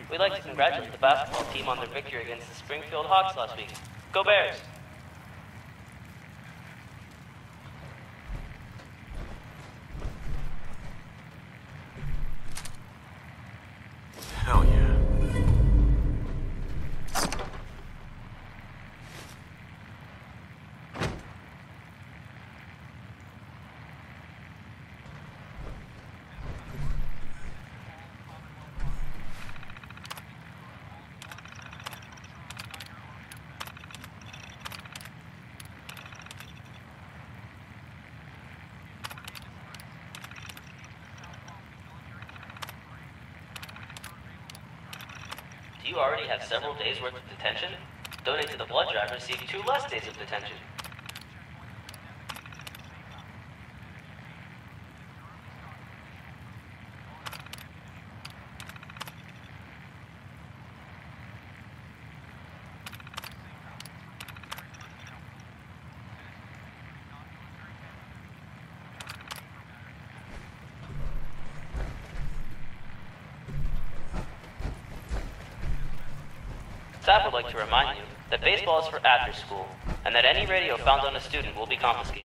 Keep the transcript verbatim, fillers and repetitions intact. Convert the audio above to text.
We'd like to congratulate the basketball team on their victory against the Springfield Hawks last week. Go Bears! Hell yeah. Do you already have several days' worth of detention? Donate to the blood drive and receive two less days of detention. Staff would like to remind you that baseball is for after school, and that any radio found on a student will be confiscated.